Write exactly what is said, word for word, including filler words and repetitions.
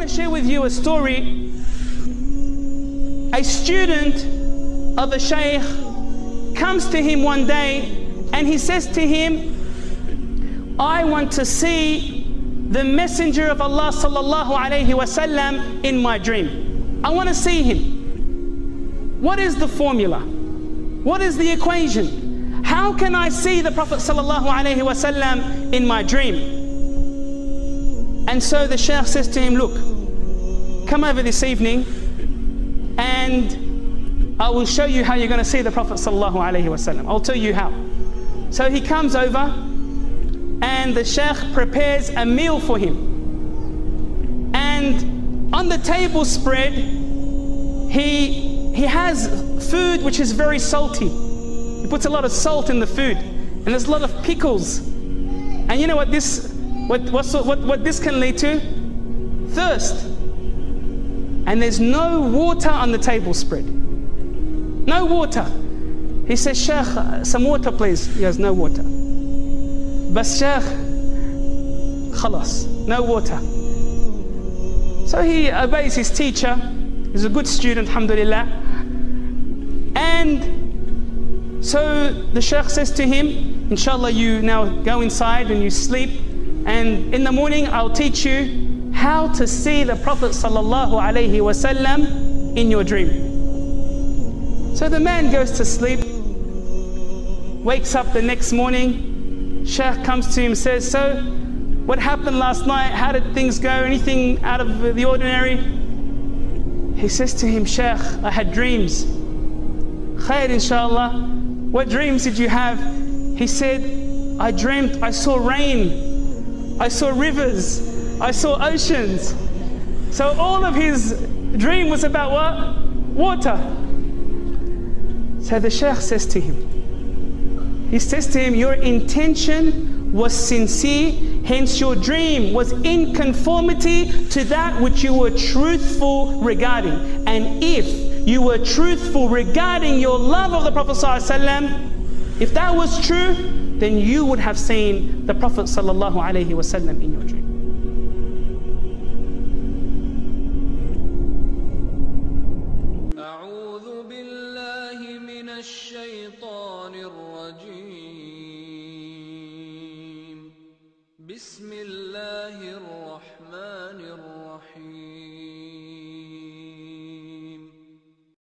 to share with you a story. A student of a shaykh comes to him one day and he says to him, I want to see the Messenger of Allah sallallahu alayhi wasallam in my dream. I want to see him. What is the formula? What is the equation? How can I see the Prophet sallallahu alayhi wasallam in my dream? And so the shaykh says to him, look, come over this evening and I will show you how you're going to see the Prophet sallallahu alayhi wasallam. I'll tell you how. So he comes over and the shaykh prepares a meal for him. And on the table spread, he, he has food which is very salty. He puts a lot of salt in the food. And there's a lot of pickles. And you know what this, what, what, what, what this can lead to? Thirst. And there's no water on the table spread. No water. He says, Shaykh, some water please. He goes, no water. Bas Shaykh, khalas, no water. So he obeys his teacher. He's a good student, alhamdulillah. And so the Shaykh says to him, inshallah, you now go inside and you sleep. And in the morning, I'll teach you how to see the Prophet sallallahu alaihi wasallam in your dream. So the man goes to sleep, wakes up the next morning. Shaykh comes to him, says, so what happened last night? How did things go? Anything out of the ordinary? He says to him, Shaykh, I had dreams. Khair, inshallah. What dreams did you have? He said, I dreamt, I saw rain, I saw rivers, I saw oceans. So all of his dream was about what? Water. So the Shaykh says to him, he says to him, your intention was sincere, hence your dream was in conformity to that which you were truthful regarding. And if you were truthful regarding your love of the Prophet ﷺ, if that was true, then you would have seen the Prophet ﷺ in your dream. أعوذ بالله من الشيطان الرجيم بسم الله الرحمن